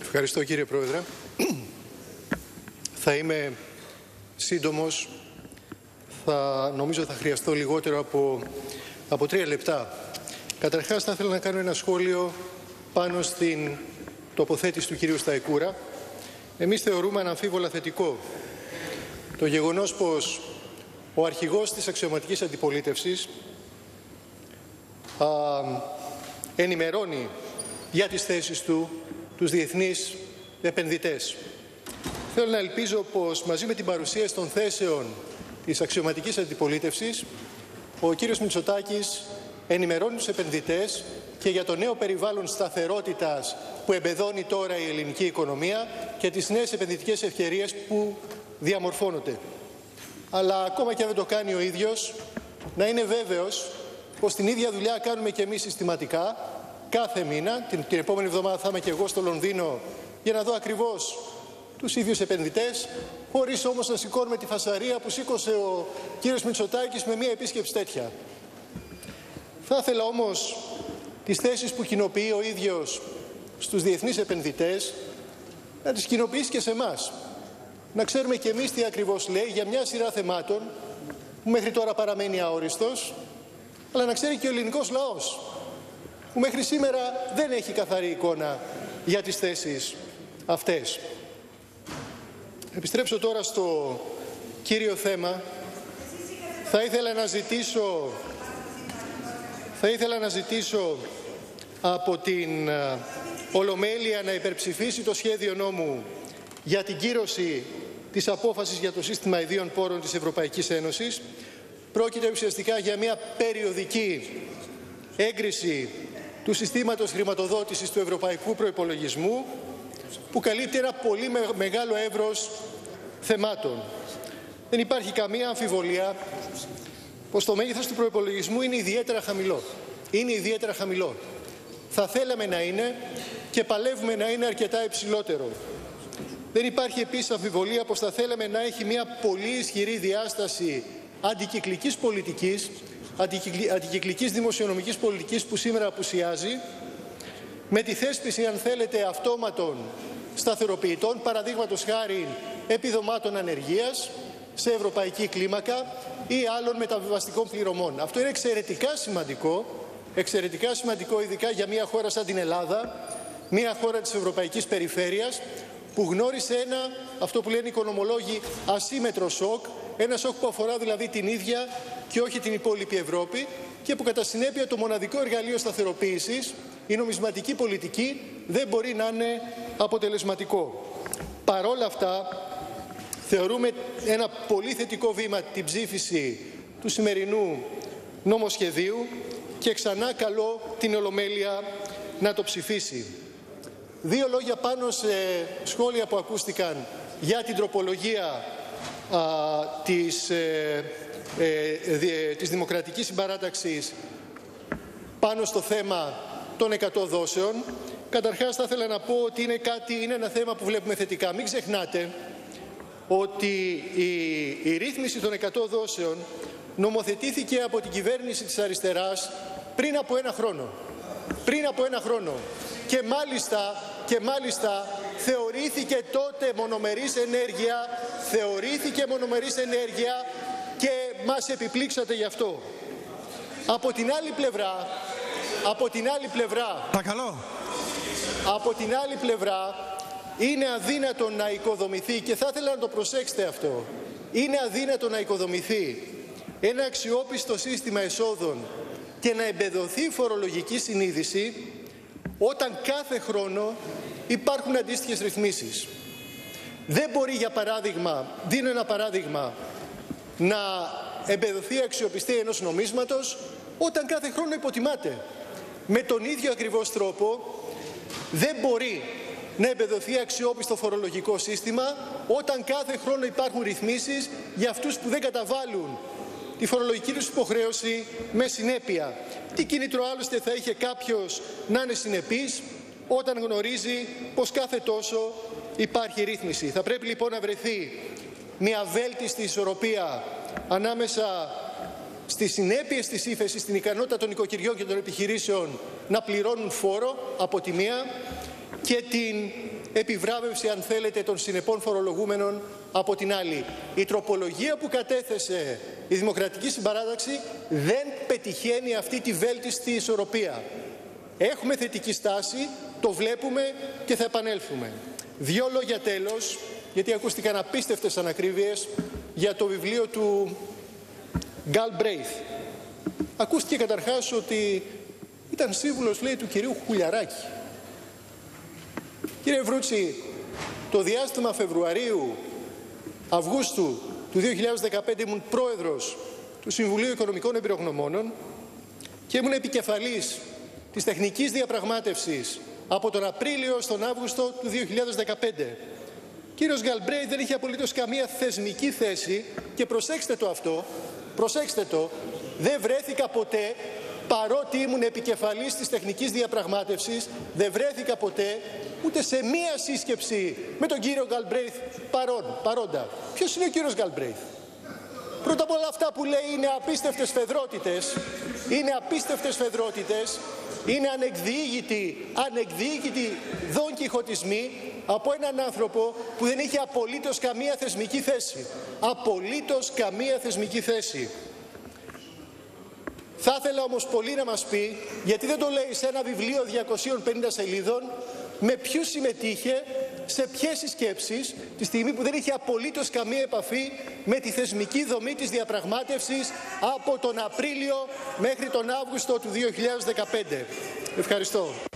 Ευχαριστώ, κύριε Πρόεδρε. Θα είμαι σύντομος. Νομίζω θα χρειαστώ λιγότερο από 3 λεπτά. Καταρχάς, θα ήθελα να κάνω ένα σχόλιο πάνω στην τοποθέτηση του κυρίου Σταϊκούρα. Εμείς θεωρούμε αναμφίβολα θετικό το γεγονός πως ο αρχηγός της αξιωματικής αντιπολίτευσης ενημερώνει για τις θέσεις του τους διεθνείς επενδυτές. Θέλω να ελπίζω πως μαζί με την παρουσίαση των θέσεων της αξιωματικής αντιπολίτευσης ο κύριος Μητσοτάκης ενημερώνει τους επενδυτές και για το νέο περιβάλλον σταθερότητας που εμπεδώνει τώρα η ελληνική οικονομία και τις νέες επενδυτικές ευκαιρίες που διαμορφώνονται. Αλλά ακόμα και αν δεν το κάνει ο ίδιος, να είναι βέβαιος πως την ίδια δουλειά κάνουμε και εμείς συστηματικά κάθε μήνα. Την επόμενη εβδομάδα θα είμαι και εγώ στο Λονδίνο για να δω ακριβώς τους ίδιους επενδυτές, χωρίς όμως να σηκώνουμε τη φασαρία που σήκωσε ο κύριος Μητσοτάκης με μια επίσκεψη τέτοια. Θα ήθελα όμως τις θέσεις που κοινοποιεί ο ίδιος στους διεθνείς επενδυτές να τις κοινοποιήσει και σε εμάς. Να ξέρουμε και εμείς τι ακριβώς λέει για μια σειρά θεμάτων που μέχρι τώρα παραμένει αόριστος, αλλά να ξέρει και ο ελληνικός λαός που μέχρι σήμερα δεν έχει καθαρή εικόνα για τις θέσεις αυτές. Επιστρέψω τώρα στο κύριο θέμα. Θα ήθελα να ζητήσω από την Ολομέλεια να υπερψηφίσει το σχέδιο νόμου για την κύρωση της απόφασης για το σύστημα ιδίων πόρων της Ευρωπαϊκής Ένωσης. Πρόκειται ουσιαστικά για μια περιοδική έγκριση του συστήματος χρηματοδότησης του ευρωπαϊκού προϋπολογισμού που καλύπτει ένα πολύ μεγάλο εύρος θεμάτων. Δεν υπάρχει καμία αμφιβολία πως το μέγεθος του προϋπολογισμού είναι ιδιαίτερα χαμηλό. Είναι ιδιαίτερα χαμηλό. Θα θέλαμε να είναι και παλεύουμε να είναι αρκετά υψηλότερο. Δεν υπάρχει επίσης αμφιβολία πως θα θέλαμε να έχει μια πολύ ισχυρή διάσταση αντικυκλικής πολιτικής, αντικυκλικής δημοσιονομικής πολιτικής που σήμερα απουσιάζει, με τη θέσπιση, αν θέλετε, αυτόματων σταθεροποιητών, παραδείγματος χάρη επιδομάτων ανεργίας σε ευρωπαϊκή κλίμακα ή άλλων μεταβιβαστικών πληρωμών. Αυτό είναι εξαιρετικά σημαντικό ειδικά για μια χώρα σαν την Ελλάδα, μια χώρα της ευρωπαϊκής περιφέρειας που γνώρισε αυτό που λένε οι οικονομολόγοι, ασύμετρο σοκ, ένα σοκ που αφορά δηλαδή την ίδια και όχι την υπόλοιπη Ευρώπη και που κατά συνέπεια το μοναδικό εργαλείο σταθεροποίησης, η νομισματική πολιτική, δεν μπορεί να είναι αποτελεσματικό. Παρόλα αυτά, θεωρούμε ένα πολύ θετικό βήμα την ψήφιση του σημερινού νομοσχεδίου και ξανά καλώ την Ολομέλεια να το ψηφίσει. 2 λόγια πάνω σε σχόλια που ακούστηκαν για την τροπολογία της Δημοκρατικής Συμπαράταξης πάνω στο θέμα των 100 δόσεων. Καταρχάς θα ήθελα να πω ότι είναι ένα θέμα που βλέπουμε θετικά. Μην ξεχνάτε ότι η ρύθμιση των 100 δόσεων νομοθετήθηκε από την κυβέρνηση της αριστεράς πριν από 1 χρόνο. Και μάλιστα θεωρήθηκε τότε μονομερής ενέργεια και μας επιπλήξατε γι' αυτό. Από την άλλη πλευρά είναι αδύνατο να οικοδομηθεί, και θα ήθελα να το προσέξετε αυτό, είναι αδύνατο να οικοδομηθεί ένα αξιόπιστο σύστημα εσόδων και να εμπεδοθεί φορολογική συνείδηση όταν κάθε χρόνο υπάρχουν αντίστοιχες ρυθμίσεις. Δεν μπορεί, για παράδειγμα, δίνω ένα παράδειγμα, να εμπεδοθεί η αξιοπιστία ενός νομίσματος όταν κάθε χρόνο υποτιμάται. Με τον ίδιο ακριβώς τρόπο δεν μπορεί να εμπεδοθεί αξιόπιστο φορολογικό σύστημα όταν κάθε χρόνο υπάρχουν ρυθμίσεις για αυτούς που δεν καταβάλουν τη φορολογική τους υποχρέωση με συνέπεια. Τι κίνητρο άλλωστε θα είχε κάποιος να είναι συνεπής όταν γνωρίζει πως κάθε τόσο υπάρχει ρύθμιση. Θα πρέπει λοιπόν να βρεθεί μια βέλτιστη ισορροπία ανάμεσα στις συνέπειες της ύφεσης, στην ικανότητα των οικοκυριών και των επιχειρήσεων να πληρώνουν φόρο από τη μία και την επιβράβευση, αν θέλετε, των συνεπών φορολογούμενων από την άλλη. Η τροπολογία που κατέθεσε η Δημοκρατική Συμπαράταξη δεν πετυχαίνει αυτή τη βέλτιστη ισορροπία. Έχουμε θετική στάση, το βλέπουμε και θα επανέλθουμε. Δύο λόγια τέλος, γιατί ακούστηκαν απίστευτες ανακρίβειες για το βιβλίο του Galbraith. Ακούστηκε καταρχάς ότι ήταν σύμβουλος, λέει, του κυρίου Χουλιαράκη. Κύριε Βρούτση, το διάστημα Φεβρουαρίου-Αυγούστου του 2015 ήμουν πρόεδρος του Συμβουλίου Οικονομικών Εμπειρογνωμόνων και ήμουν επικεφαλής της τεχνικής διαπραγμάτευσης από τον Απρίλιο στον Αύγουστο του 2015. Κύριος Γκαλμπρέιθ δεν είχε απολύτως καμία θεσμική θέση και προσέξτε το αυτό, προσέξτε το, δεν βρέθηκα ποτέ, παρότι ήμουν επικεφαλής της τεχνικής διαπραγμάτευσης, δεν βρέθηκα ποτέ ούτε σε μία σύσκεψη με τον κύριο Γκαλμπρέιθ παρόντα. Ποιος είναι ο κύριος Γκαλμπρέιθ? Πρώτα απ' όλα αυτά που λέει είναι απίστευτες φεδρότητες, είναι ανεκδιήγητοι δονκιχωτισμοί από έναν άνθρωπο που δεν είχε απολύτως καμία θεσμική θέση. Απολύτως καμία θεσμική θέση. Θα ήθελα όμως πολύ να μας πει, γιατί δεν το λέει σε ένα βιβλίο 250 σελίδων, με ποιους συμμετείχε, σε ποιες συσκέψεις, τη στιγμή που δεν είχε απολύτως καμία επαφή με τη θεσμική δομή της διαπραγμάτευσης από τον Απρίλιο μέχρι τον Αύγουστο του 2015. Ευχαριστώ.